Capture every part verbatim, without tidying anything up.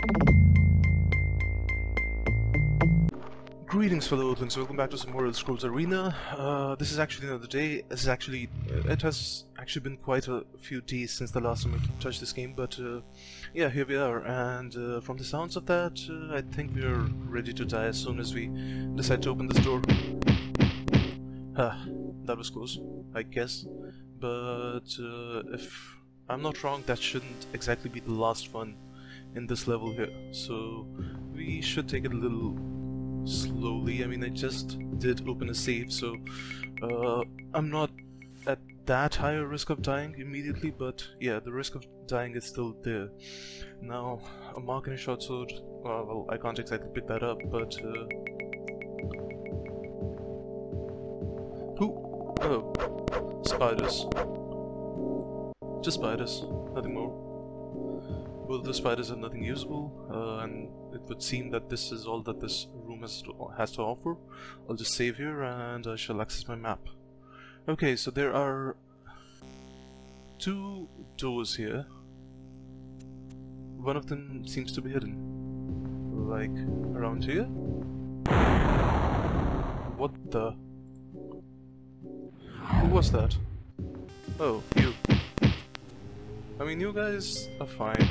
Greetings fellow Earthlings, welcome back to some more Elder Scrolls Arena. Uh, this is actually another day. This is actually, uh, it has actually been quite a few days since the last time I touched this game, but uh, yeah, here we are, and uh, from the sounds of that, uh, I think we are ready to die as soon as we decide to open this door. Ah, that was close, I guess, but uh, if I'm not wrong, that shouldn't exactly be the last one in this level here, so we should take it a little slowly. I mean, I just did open a save, so uh, I'm not at that high a risk of dying immediately, but yeah, the risk of dying is still there. Now, a mark and a short sword, uh, well, I can't exactly pick that up, but uh... who? Oh, spiders. Just spiders, nothing more. Well, the spiders are nothing usable, uh, and it would seem that this is all that this room has to, has to offer. I'll just save here and I shall access my map. Okay, so there are two doors here. One of them seems to be hidden. Like, around here? What the? Who was that? Oh, you. I mean, you guys are fine.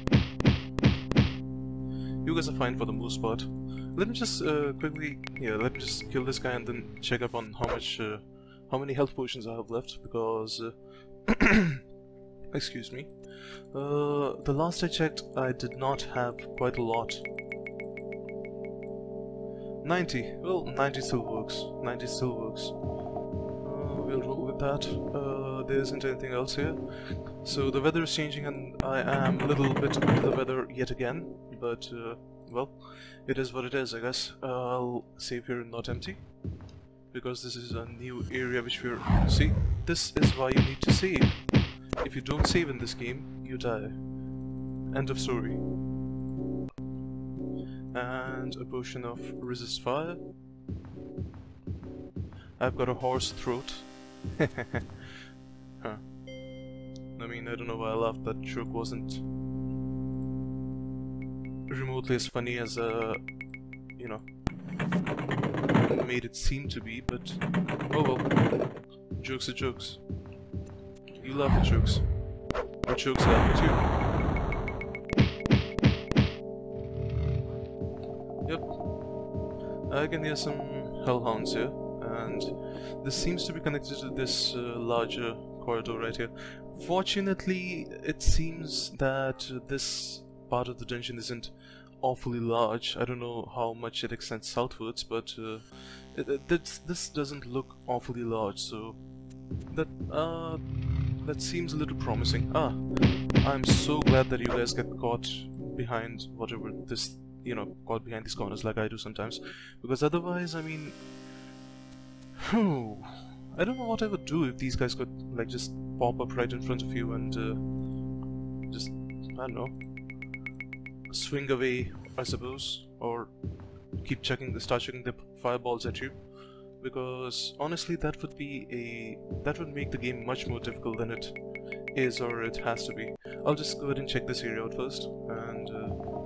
You guys are fine for the most part. Let me just uh, quickly, yeah, let me just kill this guy and then check up on how much, uh, how many health potions I have left, because, uh, excuse me, uh, the last I checked, I did not have quite a lot. ninety, well, ninety still works, ninety still works. Uh, we'll roll with that. Uh, there isn't anything else here. So the weather is changing and I am a little bit under the weather yet again, but uh, well, it is what it is, I guess. Uh, I'll save here not empty, because this is a new area which we're... See, this is why you need to save. If you don't save in this game, you die. End of story. And a potion of resist fire. I've got a horse throat. Huh. I mean, I don't know why I laughed. That joke wasn't remotely as funny as, uh, you know, made it seem to be, but oh well. Jokes are jokes. You laugh at jokes. Or jokes laugh at you. Yep. I can hear some hellhounds here, and this seems to be connected to this uh, larger corridor right here. Fortunately, it seems that uh, this part of the dungeon isn't awfully large. I don't know how much it extends southwards, but uh, it, it, this, this doesn't look awfully large, so that uh, that seems a little promising. Ah, I'm so glad that you guys get caught behind whatever this, you know, caught behind these corners like I do sometimes, because otherwise, I mean, whew, I don't know what I would do if these guys could like just pop up right in front of you and uh, just, I don't know, swing away, I suppose, or keep checking the start checking the fireballs at you, because honestly that would be a that would make the game much more difficult than it is or it has to be. I'll just go ahead and check this area out first, and uh,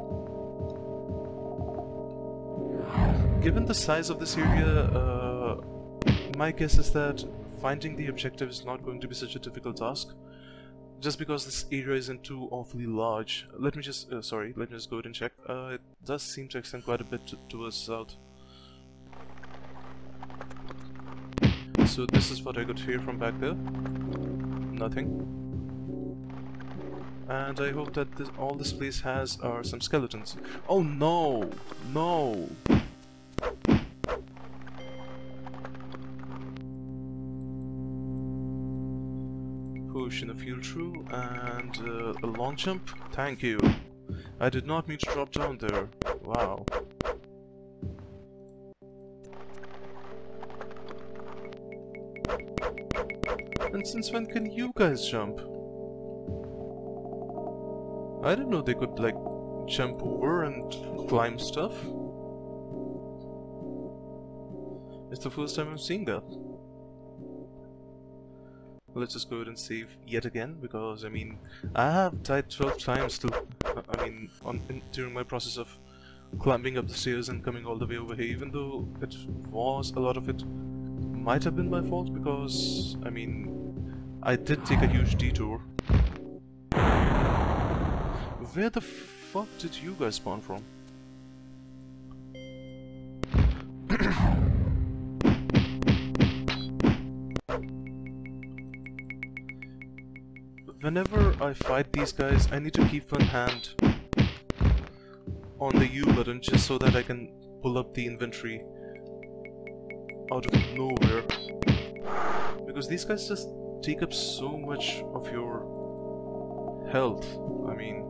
given the size of this area, uh, my guess is that finding the objective is not going to be such a difficult task, just because this area isn't too awfully large. Let me just, uh, sorry, let me just go ahead and check. Uh, it does seem to extend quite a bit to, towards south. So this is what I could hear from back there. Nothing. And I hope that this, all this place has are some skeletons. Oh no! No! Potion of heal true and uh, a long jump. Thank you. I did not mean to drop down there. Wow. And since when can you guys jump? I didn't know they could like jump over and climb stuff. It's the first time I'm seeing that. Let's just go ahead and save yet again, because I mean I have died twelve times to I mean, on in, during my process of climbing up the stairs and coming all the way over here, even though it was, a lot of it might have been my fault, because, I mean, I did take a huge detour. Where the fuck did you guys spawn from? Whenever I fight these guys, I need to keep one hand on the U button just so that I can pull up the inventory out of nowhere. Because these guys just take up so much of your health. I mean,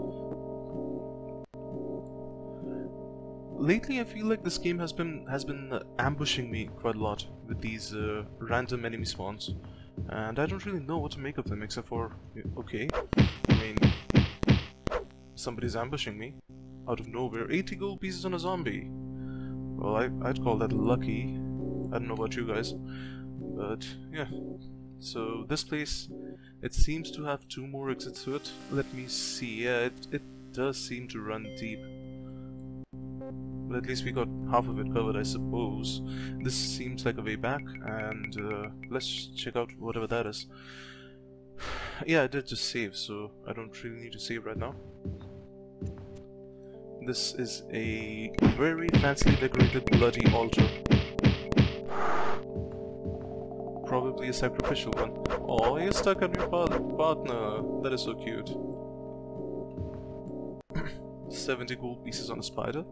lately I feel like this game has been has been uh, ambushing me quite a lot with these uh, random enemy spawns. And I don't really know what to make of them, except for, okay, I mean, somebody's ambushing me out of nowhere. eighty gold pieces on a zombie. Well, I, I'd call that lucky. I don't know about you guys, but yeah. So this place, it seems to have two more exits to it. Let me see. Yeah, it, it does seem to run deep. But at least we got half of it covered, I suppose. This seems like a way back, and uh, let's check out whatever that is. Yeah, I did just save, so I don't really need to save right now. This is a very fancily decorated bloody altar. Probably a sacrificial one. Oh, you're stuck on your par partner. That is so cute. seventy gold pieces on a spider.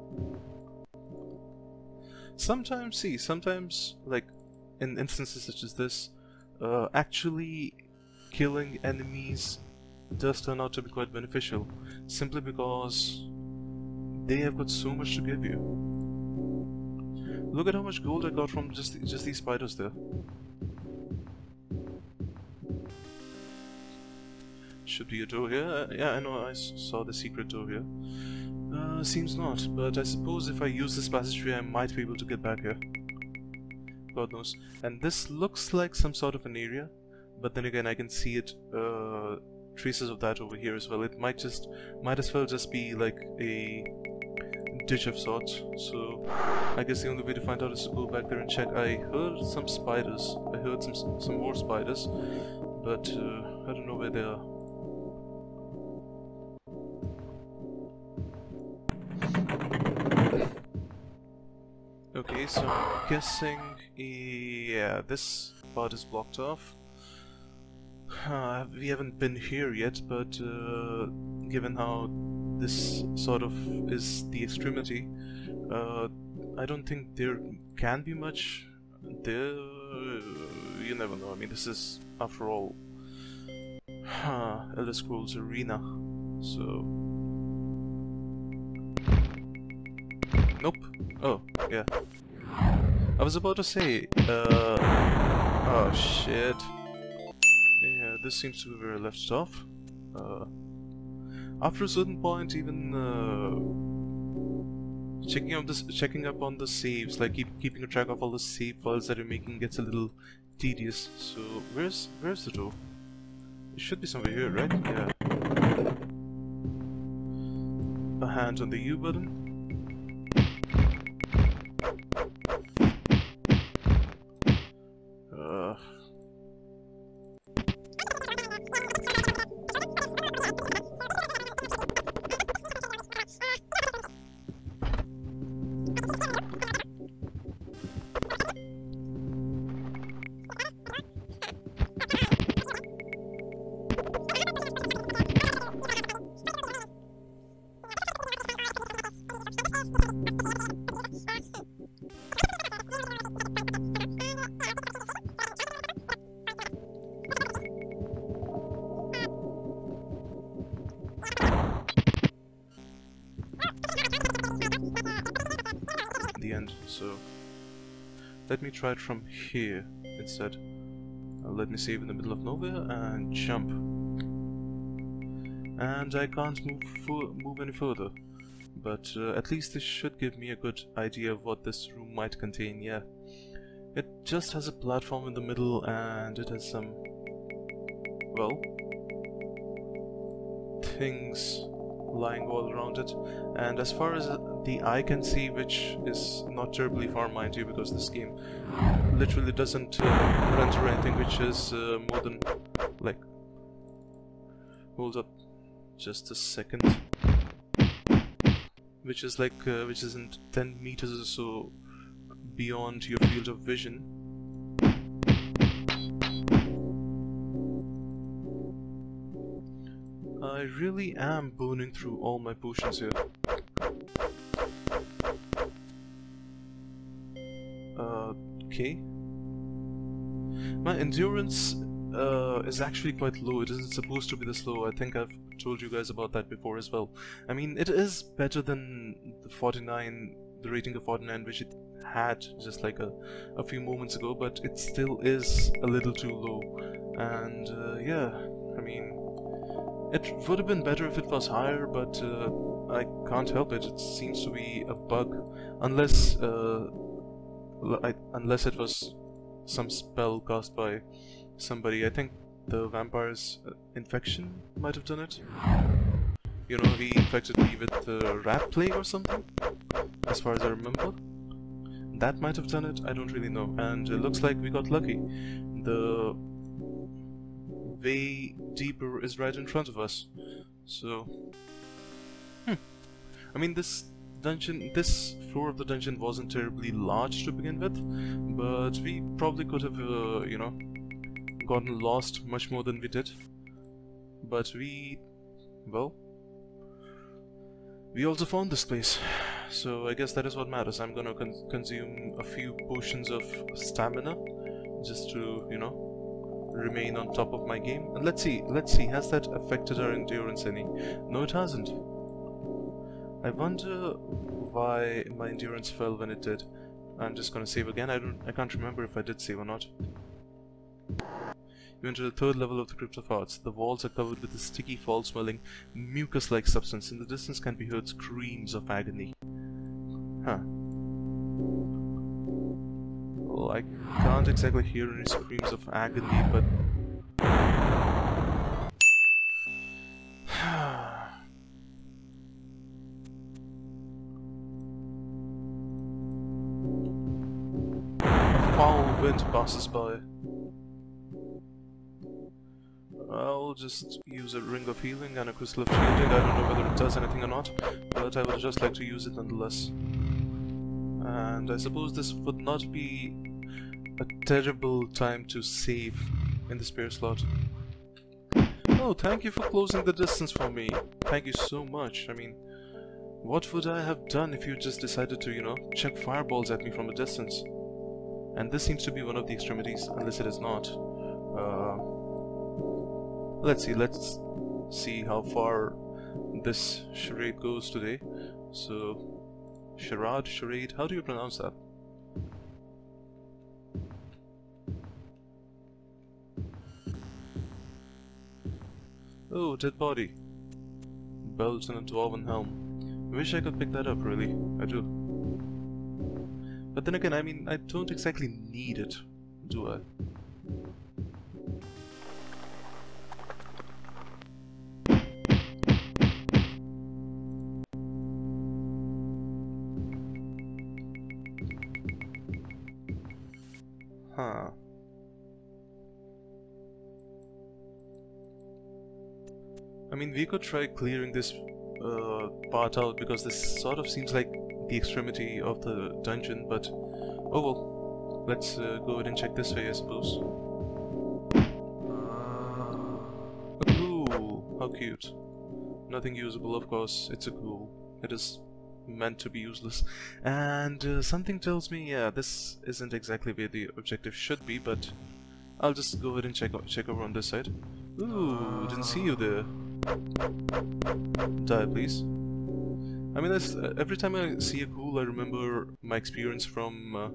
Sometimes, see, sometimes, like, in instances such as this, uh, actually killing enemies does turn out to be quite beneficial, simply because they have got so much to give you. Look at how much gold I got from just, just these spiders there. Should be a door here. Uh, yeah, I know, I s saw the secret door here. Uh, seems not, but I suppose if I use this passageway I might be able to get back here. God knows. And this looks like some sort of an area, but then again I can see it, uh, traces of that over here as well. It might just, might as well just be like a ditch of sorts. So I guess the only way to find out is to go back there and check. I heard some spiders. I heard some, some more spiders, but uh, I don't know where they are. Okay, so I'm guessing, yeah, this part is blocked off. Uh, we haven't been here yet, but uh, given how this sort of is the extremity, uh, I don't think there can be much there. You never know. I mean, this is, after all, uh, Elder Scrolls Arena, so... Nope. Oh, yeah. I was about to say, uh... oh, shit. Yeah, this seems to be where I left off. Uh... After a certain point, even, uh... checking up this, checking up on the saves, like keep, keeping a track of all the save files that you're making gets a little tedious. So, where's, where's the door? It should be somewhere here, right? Yeah. A hand on the U button. Uh... the end, so let me try it from here instead. Uh, let me save in the middle of nowhere and jump. And I can't move move any further, but uh, at least this should give me a good idea of what this room might contain. Yeah, it just has a platform in the middle, and it has some, well, things lying all around it. And as far as the eye can see, which is not terribly far, mind you, because this game literally doesn't uh, render anything which is uh, more than, like, hold up just a second, which is like, uh, which isn't ten meters or so beyond your field of vision. I really am burning through all my potions here. Uh, okay. My endurance uh, is actually quite low. It isn't supposed to be this low. I think I've told you guys about that before as well. I mean, it is better than the forty-nine, the rating of forty-nine, which it had just like a, a few moments ago, but it still is a little too low. And uh, yeah, I mean, it would have been better if it was higher, but uh, I can't help it. It seems to be a bug, unless uh, I, unless it was some spell cast by somebody. I think the vampire's uh, infection might have done it. You know, he infected me with the rat plague or something, as far as I remember. That might have done it, I don't really know. And it looks like we got lucky. The way deeper is right in front of us. So, hmm. I mean, this dungeon, this floor of the dungeon wasn't terribly large to begin with, but we probably could have, uh, you know, gotten lost much more than we did. But we, well, we also found this place. So I guess that is what matters. I'm gonna con consume a few potions of stamina, just to, you know, remain on top of my game. And let's see, let's see, has that affected our endurance any? No, it hasn't. I wonder why my endurance fell when it did. I'm just gonna save again. I don't, I can't remember if I did save or not. You enter the third level of the Crypt of Hearts. The walls are covered with a sticky, foul-smelling, mucus-like substance. In the distance can be heard screams of agony. Huh. Well, I can't exactly hear any screams of agony, but... a foul wind passes by. I'll just use a ring of healing and a crystal of shielding. I don't know whether it does anything or not, but I would just like to use it nonetheless. And I suppose this would not be a terrible time to save in the spare slot. Oh, thank you for closing the distance for me. Thank you so much. I mean, what would I have done if you just decided to, you know, chuck fireballs at me from a distance? And this seems to be one of the extremities, unless it is not. Uh, let's see, let's see how far this charade goes today. So, charade, charade, how do you pronounce that? Oh, dead body. Belt and a dwarven helm. Wish I could pick that up, really. I do. But then again, I mean, I don't exactly need it, do I? Huh. I mean, we could try clearing this uh, part out, because this sort of seems like the extremity of the dungeon, but oh well. Let's uh, go ahead and check this way, I suppose. A ghoul! How cute. Nothing usable, of course. It's a ghoul. It is meant to be useless. And uh, something tells me, yeah, this isn't exactly where the objective should be, but I'll just go ahead and check, check over on this side. Ooh, didn't see you there. Die, please. I mean, that's, uh, every time I see a ghoul, I remember my experience from... Uh,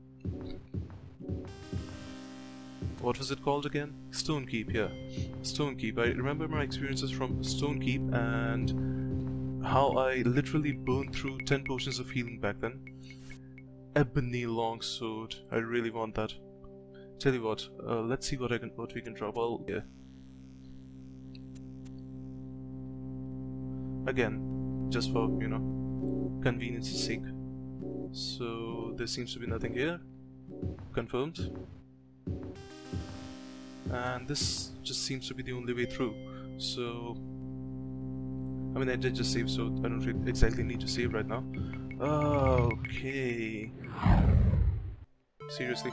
what was it called again? Stonekeep, yeah. Stonekeep. I remember my experiences from Stonekeep and how I literally burned through ten potions of healing back then. Ebony longsword. I really want that. Tell you what, uh, let's see what I can, what we can drop. Well, yeah. again, just for, you know, convenience's sake. So there seems to be nothing here. Confirmed. And this just seems to be the only way through. So, I mean, I did just save, so I don't really exactly need to save right now. Okay. Seriously.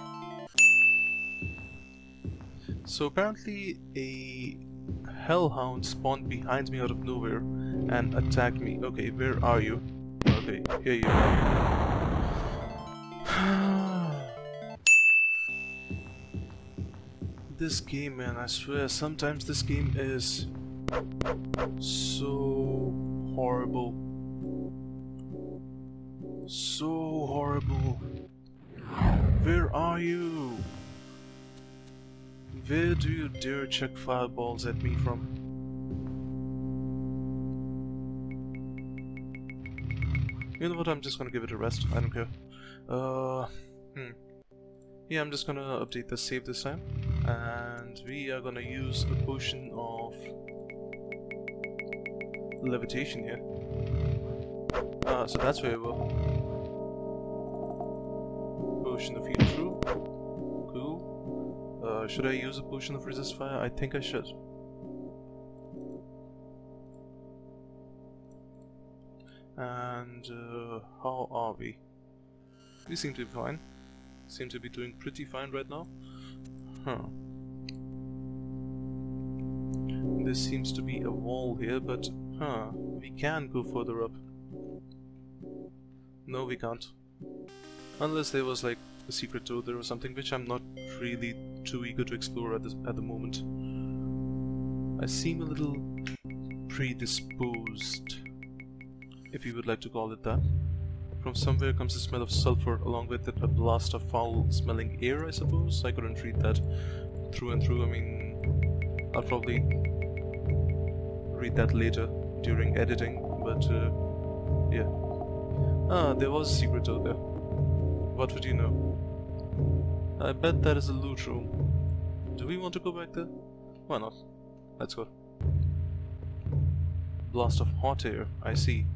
So apparently a hellhound spawned behind me out of nowhere and attacked me. Okay, where are you? Okay, here you are. This game, man, I swear, sometimes this game is so horrible. So horrible. Where are you? Where do you dare chuck fireballs at me from? You know what, I'm just gonna give it a rest, I don't care. Uh, hmm. Yeah, I'm just gonna update the save this time. And we are gonna use a potion of levitation here. Ah, so that's where we were. Potion of heat through. Cool. Uh, should I use a potion of resist fire? I think I should. And uh, how are we? We seem to be fine. Seem to be doing pretty fine right now. Huh. There seems to be a wall here, but huh, we can go further up. No, we can't. Unless there was like a secret door there or something, which I'm not really too eager to explore at this at the moment. I seem a little predisposed, if you would like to call it that. From somewhere comes the smell of sulfur, along with it a blast of foul-smelling air, I suppose? I couldn't read that through and through. I mean, I'll probably read that later during editing, but uh, yeah. Ah, there was a secret door there. What would you know? I bet that is a loot room. Do we want to go back there? Why not? Let's go. Blast of hot air, I see.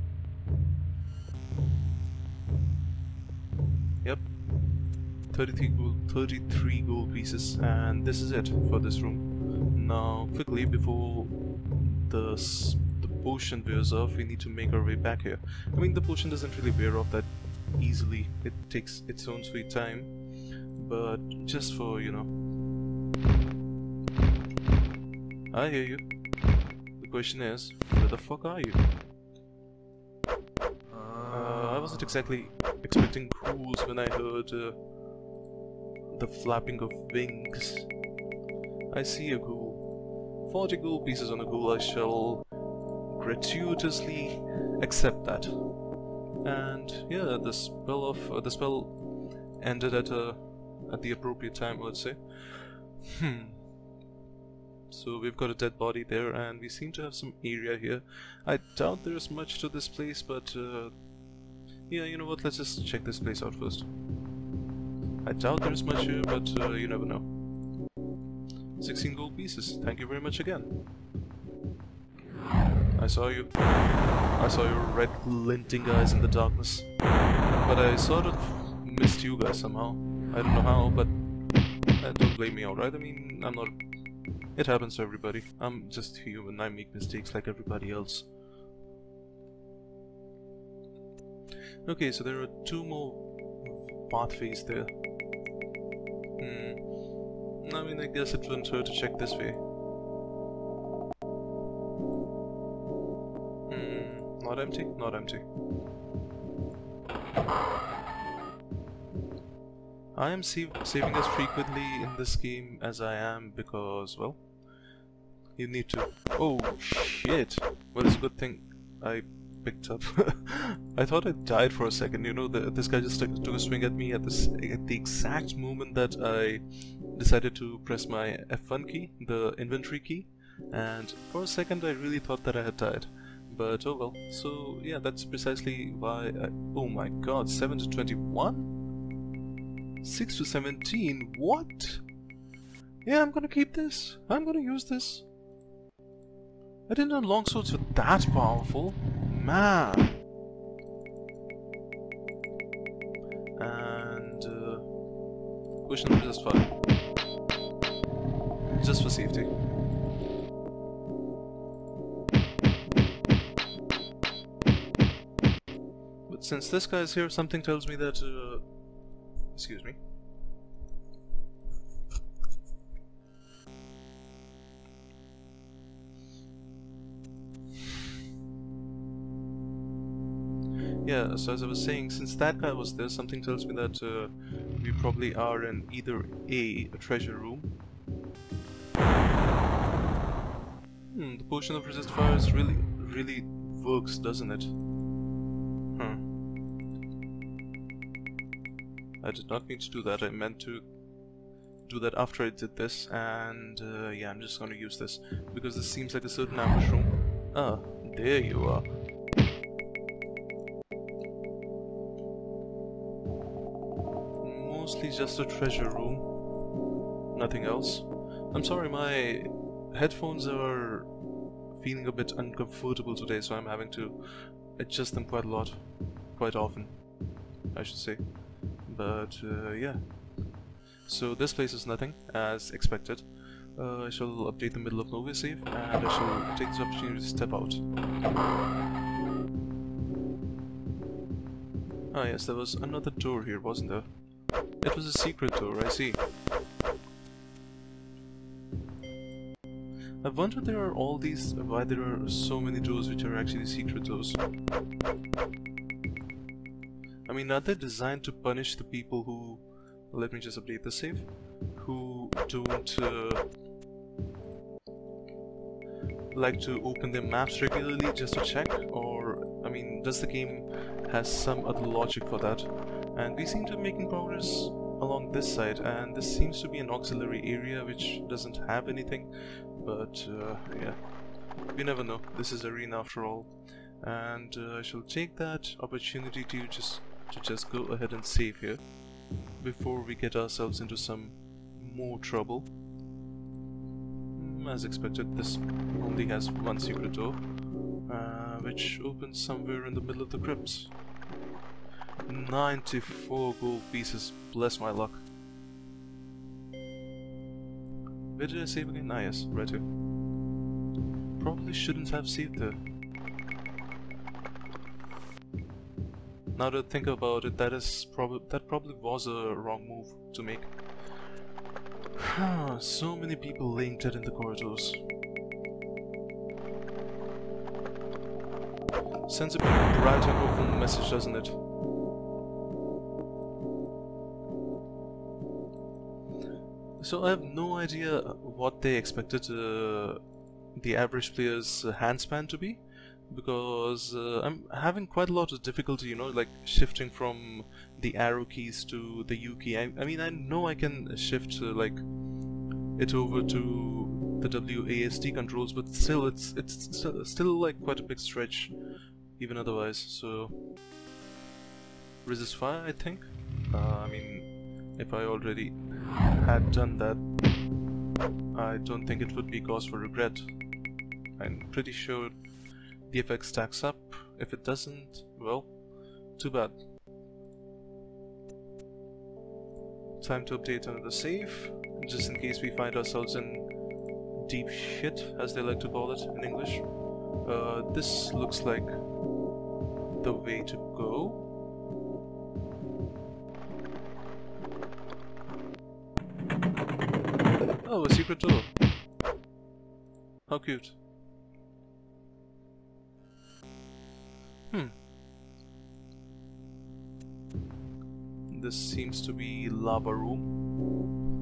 Yep, thirty-three gold, thirty-three gold pieces, and this is it for this room. Now, quickly, before the the potion wears off, we need to make our way back here. I mean, the potion doesn't really wear off that easily. It takes its own sweet time, but just for, you know... I hear you. The question is, where the fuck are you? Uh, I wasn't exactly expecting ghouls when I heard uh, the flapping of wings. I see a ghoul. forty gold pieces on a ghoul, I shall gratuitously accept that. And yeah, the spell of uh, the spell ended at a at the appropriate time, let's say. Hmm. So we've got a dead body there, and we seem to have some area here. I doubt there's much to this place, but uh, yeah, you know what, let's just check this place out first. I doubt there's much here, but uh, you never know. sixteen gold pieces, thank you very much again. I saw you. I saw your red glinting eyes in the darkness. But I sort of missed you guys somehow. I don't know how, but uh, don't blame me, alright? I mean, I'm not... It happens to everybody. I'm just human, I make mistakes like everybody else. Okay, so there are two more pathways there. Hmm. I mean, I guess it wouldn't hurt to check this way. Hmm. Not empty? Not empty. I am save saving as frequently in this game as I am because, well, you need to... Oh, shit! Well, it's a good thing I picked up. I thought I died for a second, you know, the, this guy just took, took a swing at me at, this, at the exact moment that I decided to press my F one key, the inventory key, and for a second I really thought that I had died. But oh well, so yeah, that's precisely why I... Oh my god, seven to twenty-one? six to seventeen? What? Yeah, I'm gonna keep this. I'm gonna use this. I didn't know longswords were that powerful. Man! And... Uh, potion of resist fire. Just for safety. But since this guy is here, something tells me that... Uh, excuse me. Yeah, so as I was saying, since that guy was there, something tells me that uh, we probably are in either A, a treasure room. Hmm, the potion of resist fire is really, really works, doesn't it? Huh. I did not mean to do that, I meant to do that after I did this, and uh, yeah, I'm just gonna use this, because this seems like a certain ambush room. Ah, there you are. Mostly just a treasure room, nothing else. I'm sorry, my headphones are feeling a bit uncomfortable today, so I'm having to adjust them quite a lot, quite often, I should say. But uh, yeah, so this place is nothing, as expected. Uh, I shall update the middle of nowhere save, and I shall take this opportunity to step out. Ah yes, there was another door here, wasn't there? It was a secret door, I see. I wonder there are all these, why there are so many doors which are actually secret doors. I mean, are they designed to punish the people who, let me just update the save, who don't uh, like to open their maps regularly just to check? Or, I mean, does the game has some other logic for that? And we seem to be making progress along this side, and this seems to be an auxiliary area which doesn't have anything, but uh, yeah, we never know. This is arena after all, and uh, I shall take that opportunity to just to just go ahead and save here before we get ourselves into some more trouble. As expected, this only has one secret door, uh, which opens somewhere in the middle of the crypts. ninety-four gold pieces, bless my luck. Where did I save again? Ah yes, right here. Probably shouldn't have saved there. Now that I think about it, that is probably that probably was a wrong move to make. So many people laying dead in the corridors. Sends a pretty bright and hopeful message, doesn't it? So I have no idea what they expected uh, the average player's uh, handspan to be, because uh, I'm having quite a lot of difficulty, you know, like shifting from the arrow keys to the U key. I, I mean, I know I can shift uh, like it over to the W A S D controls, but still, it's it's still, still like quite a big stretch, even otherwise. So resist fire, I think. Uh, I mean, if I already had done that, I don't think it would be cause for regret. I'm pretty sure the effect stacks up. If it doesn't, well, too bad. Time to update another save, just in case we find ourselves in deep shit, as they like to call it in English. Uh, this looks like the way to go. Oh, a secret door. How cute. Hmm. This seems to be lava room.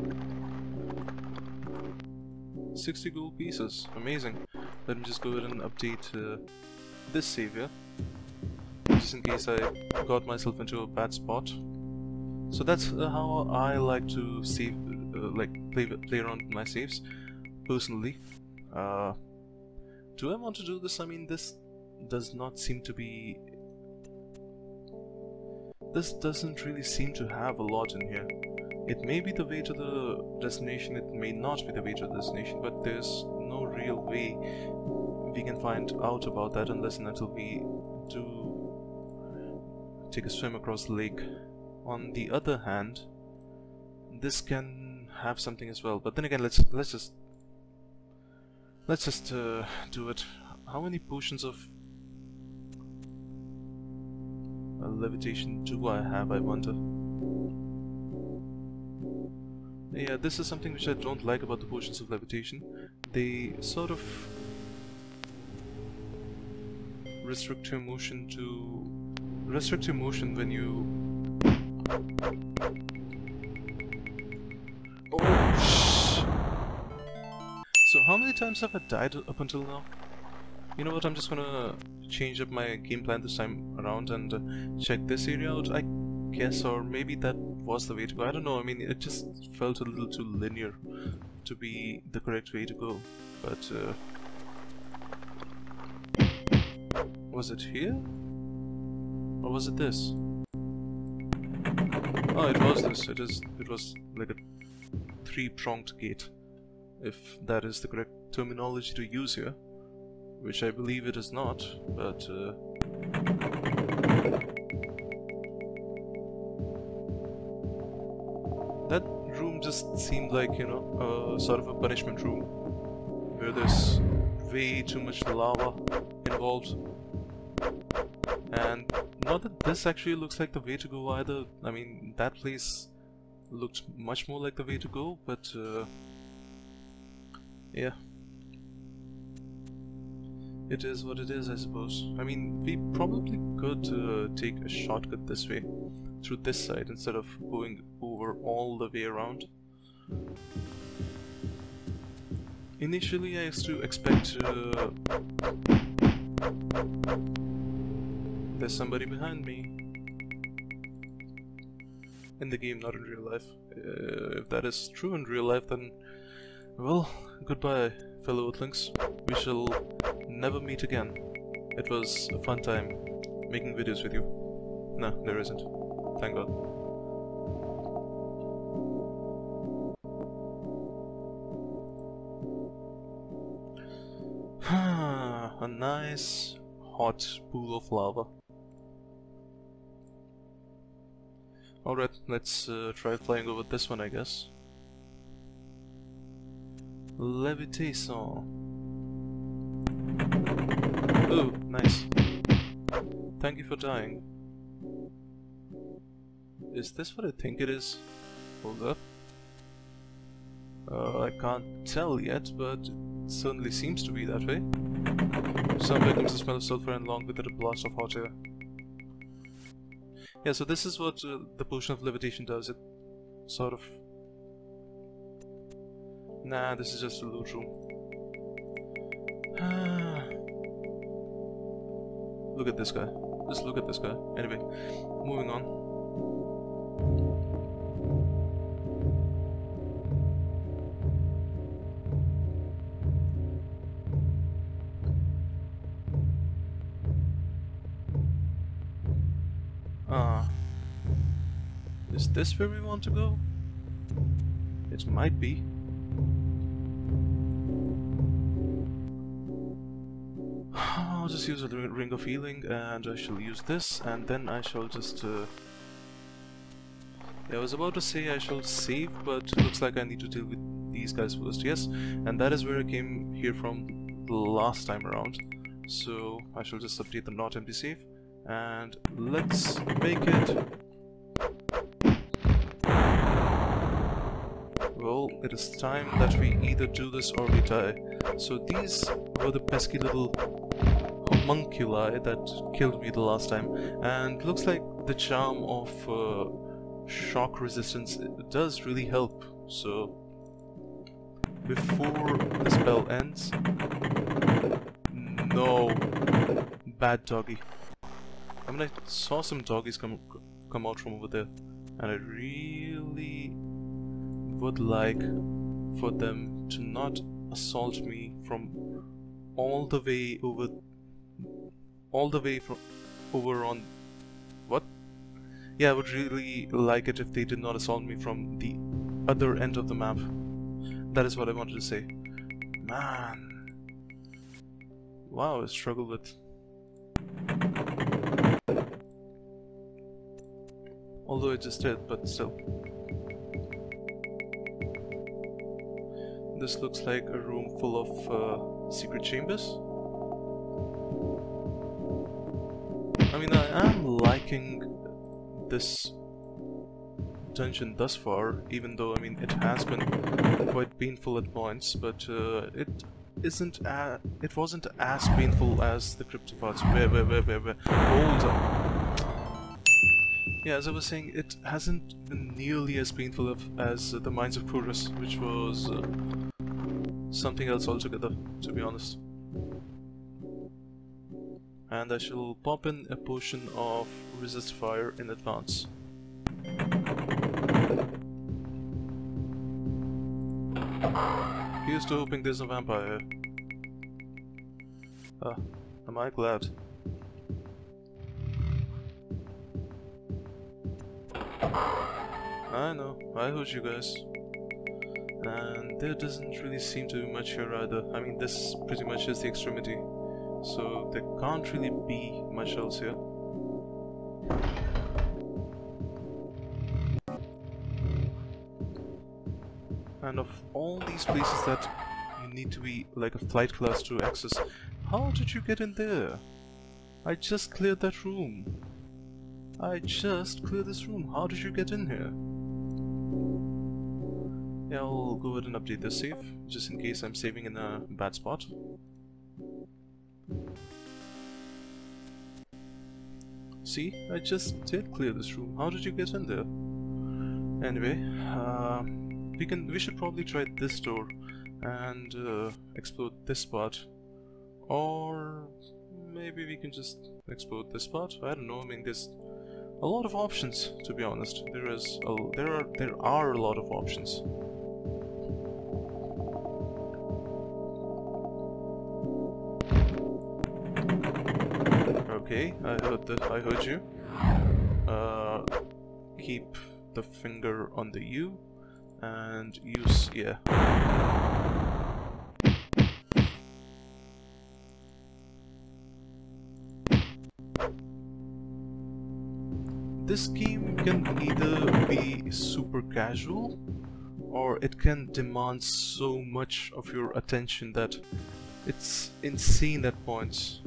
sixty gold pieces. Amazing. Let me just go ahead and update uh, this save here, just in case I got myself into a bad spot. So that's uh, how I like to save, uh, like play play around with my saves, personally. Uh, do I want to do this? I mean, this does not seem to be. This doesn't really seem to have a lot in here. It may be the way to the destination, it may not be the way to the destination, but there's no real way we can find out about that unless and until we do take a swim across the lake. On the other hand, this can have something as well, but then again, let's let's just let's just uh, do it. How many potions of uh, levitation do I have, I wonder? Yeah, this is something which I don't like about the potions of levitation. They sort of restrict your motion to restrict your motion when you oh shh. So how many times have I died up until now? You know what, I'm just gonna change up my game plan this time around and uh, check this area out, I guess, or maybe that was the way to go. I don't know, I mean, it just felt a little too linear to be the correct way to go, but uh, was it here? Or was it this? Oh, it was this. It is. It was like a three-pronged gate, if that is the correct terminology to use here, which I believe it is not. But uh, that room just seemed like, you know, uh, sort of a punishment room where there's way too much lava involved. And not that this actually looks like the way to go either. I mean, that place looked much more like the way to go, but uh, yeah. It is what it is, I suppose. I mean, we probably could uh, take a shortcut this way, through this side, instead of going over all the way around. Initially, I used to expect uh, there's somebody behind me. In the game, not in real life. Uh, if that is true in real life, then, well, goodbye, fellow Earthlings. We shall never meet again. It was a fun time making videos with you. No, there isn't. Thank God. A nice hot pool of lava. Alright, let's uh, try flying over this one, I guess. Levitation. Oh, nice. Thank you for dying. Is this what I think it is? Hold up. Uh, I can't tell yet, but it certainly seems to be that way. Somewhere comes the smell of sulfur and along with it a blast of hot air. Yeah, so this is what uh, the potion of levitation does. It sort of... Nah, this is just a loot room. Look at this guy. Just look at this guy. Anyway, moving on. Ah. Is this where we want to go? It might be. I'll just use a ring of healing, and I shall use this, and then I shall just... Uh... Yeah, I was about to say I shall save, but looks like I need to deal with these guys first. Yes, and that is where I came here from the last time around. So I shall just update the not empty save, and let's make it... Well, it is time that we either do this or we die. So these were the pesky little homunculi that killed me the last time, and looks like the charm of uh, shock resistance does really help. So before the spell ends... No! Bad doggy. I mean, I saw some doggies come, come out from over there, and I really would like for them to not assault me from all the way over all the way from over on what Yeah, I would really like it if they did not assault me from the other end of the map. That is what I wanted to say. Man. Wow, I struggle with... Although I just did, but still. This looks like a room full of uh, secret chambers. I mean, I am liking this dungeon thus far, even though, I mean, it has been quite painful at points, but uh, it isn't a it wasn't as painful as the Crypt of Hearts. Where, where, where, where, where? Hold up. Yeah, as I was saying, it hasn't been nearly as painful of, as uh, the Mines of Progress, which was uh, something else altogether, to be honest. And I shall pop in a potion of resist fire in advance. Here's to hoping there's a vampire. Ah, am I glad? I know, I heard you guys. And there doesn't really seem to be much here either. I mean, this pretty much is the extremity. So there can't really be much else here. And of all these places that you need to be like a flight class to access, how did you get in there? I just cleared that room. I just cleared this room. How did you get in here? Yeah, I'll go ahead and update this save, just in case I'm saving in a bad spot. See, I just did clear this room. How did you get in there? Anyway, uh, we can we should probably try this door and uh, explore this part, or maybe we can just explore this part. I don't know. I mean, there's a lot of options. To be honest, there is a, there are there are a lot of options. Okay, I heard that. I heard you. Uh, keep the finger on the U and use yeah. This game can either be super casual, or it can demand so much of your attention that it's insane at points.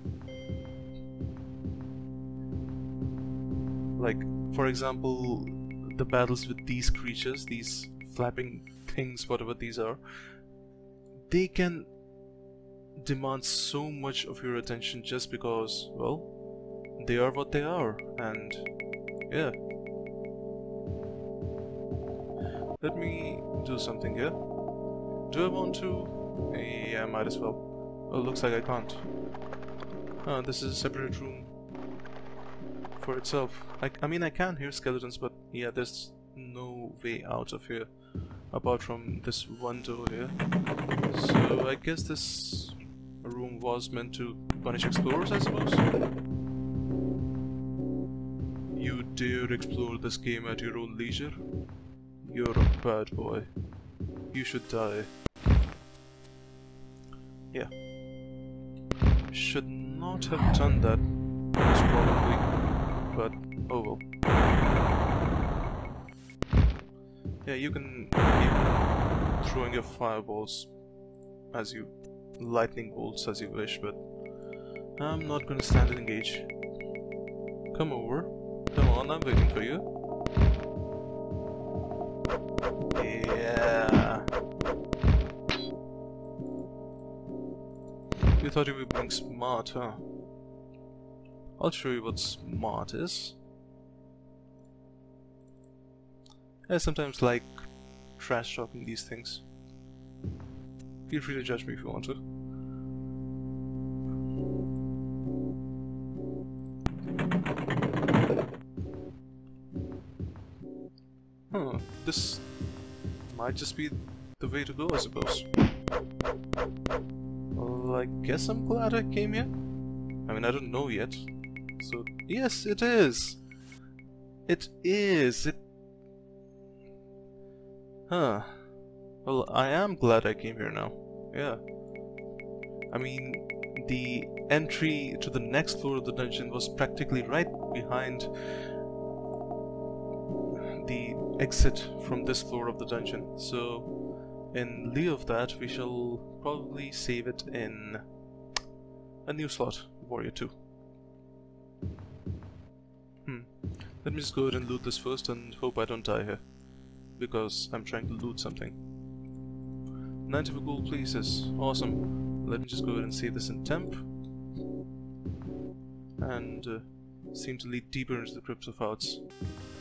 Like, for example, the battles with these creatures, these flapping things, whatever these are, they can demand so much of your attention just because, well, they are what they are, and yeah. Let me do something here. Do I want to? Yeah, I might as well. Oh, looks like I can't. Oh, this is a separate room for itself. I, I mean, I can hear skeletons, but yeah, there's no way out of here apart from this one door here. So I guess this room was meant to punish explorers, I suppose. You dare explore this game at your own leisure? You're a bad boy. You should die. Yeah. Should not have done that, most probably. But, oh well. Yeah, you can keep throwing your fireballs as you... lightning bolts as you wish, but I'm not gonna stand and engage. Come over. Come on, I'm waiting for you. Yeah. You thought you were being smart, huh? I'll show you what smart is. I sometimes like trash talking these things. Feel free to judge me if you want to. Huh, this might just be the way to go, I suppose. Well, I guess I'm glad I came here. I mean, I don't know yet. So, yes, it is! It is. It. Huh. Well, I am glad I came here now. Yeah. I mean, the entry to the next floor of the dungeon was practically right behind the exit from this floor of the dungeon. So, in lieu of that, we shall probably save it in a new slot, Warrior two. Hmm. Let me just go ahead and loot this first and hope I don't die here, because I'm trying to loot something. ninety-four gold pieces. Awesome. Let me just go ahead and save this in temp. And uh, seem to lead deeper into the Crypt of Hearts.